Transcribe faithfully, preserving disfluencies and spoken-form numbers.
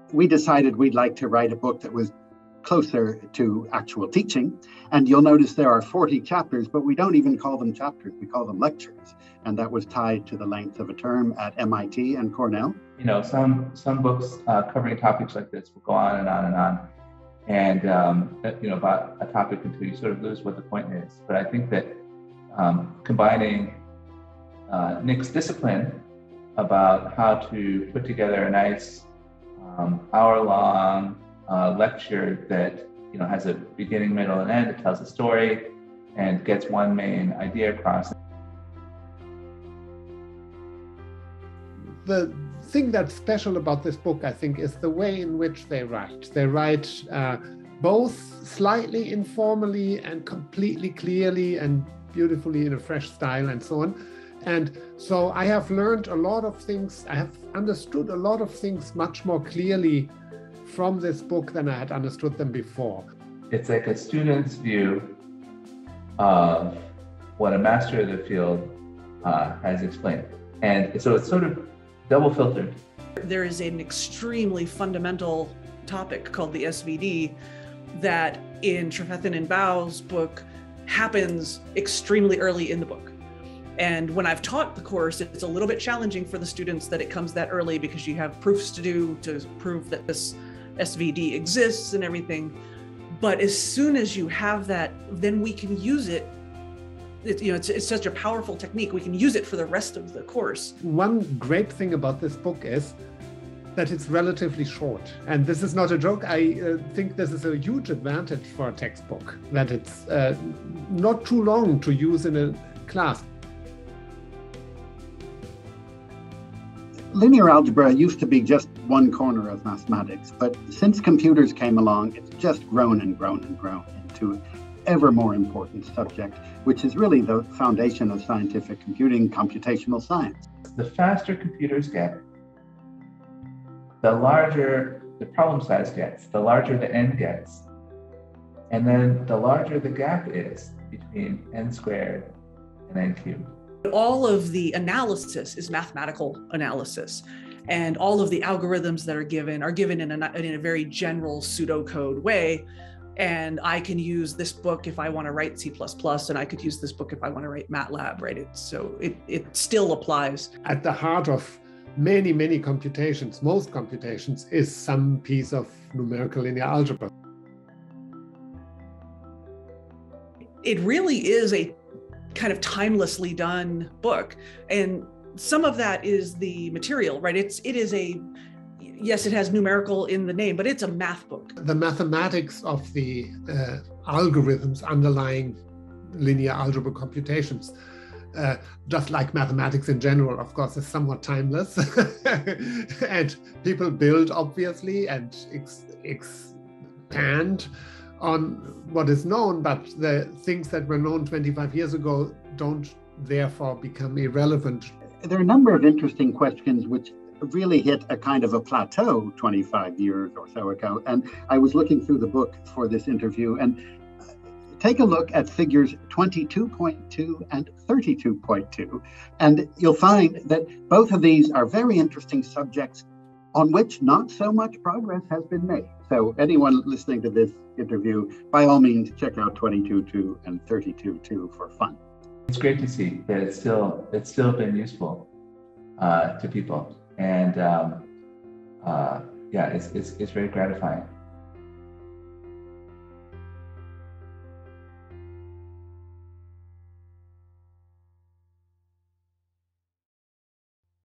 we decided we'd like to write a book that was closer to actual teaching. And you'll notice there are forty chapters, but we don't even call them chapters, we call them lectures. And that was tied to the length of a term at M I T and Cornell. You know, some some books uh, covering topics like this will go on and on and on. And, um, you know, about a topic until you sort of lose what the point is. But I think that um, combining uh, Nick's discipline about how to put together a nice um, hour-long uh, lecture that, you know, has a beginning, middle, and end, it tells a story and gets one main idea across. The thing that's special about this book, I think, is the way in which they write. They write uh, both slightly informally and completely clearly and beautifully in a fresh style and so on. And so I have learned a lot of things. I have understood a lot of things much more clearly from this book than I had understood them before. It's like a student's view of what a master of the field uh, has explained. And so it's sort of double filtered. There is an extremely fundamental topic called the S V D that in Trefethen and Bao's book happens extremely early in the book. And when I've taught the course, it's a little bit challenging for the students that it comes that early because you have proofs to do to prove that this S V D exists and everything. But as soon as you have that, then we can use it. It, you know, it's, it's such a powerful technique. We can use it for the rest of the course. One great thing about this book is that it's relatively short. And this is not a joke. I uh, think this is a huge advantage for a textbook, that it's uh, not too long to use in a class. Linear algebra used to be just one corner of mathematics, but since computers came along, it's just grown and grown and grown into ever more important subject, which is really the foundation of scientific computing, computational science. The faster computers get, the larger the problem size gets, the larger the n gets, and then the larger the gap is between n squared and n cubed. All of the analysis is mathematical analysis, and all of the algorithms that are given are given in a, in a very general pseudocode way. And I can use this book if I want to write C plus plus, and I could use this book if I want to write MATLAB, right? It, so it, it still applies. At the heart of many, many computations, most computations, is some piece of numerical linear algebra. It really is a kind of timelessly done book. And some of that is the material, right? It's, it is a, yes, it has numerical in the name, but it's a math book. The mathematics of the uh, algorithms underlying linear algebra computations, uh, just like mathematics in general, of course, is somewhat timeless. And people build, obviously, and ex expand on what is known, but the things that were known twenty-five years ago don't therefore become irrelevant. There are a number of interesting questions which really hit a kind of a plateau twenty-five years or so ago. And I was looking through the book for this interview, and take a look at figures twenty-two point two and thirty-two point two. And you'll find that both of these are very interesting subjects on which not so much progress has been made. So anyone listening to this interview, by all means, check out twenty-two point two and thirty-two point two for fun. It's great to see that it's still, it's still been useful uh, to people. And um, uh, yeah, it's, it's, it's very gratifying.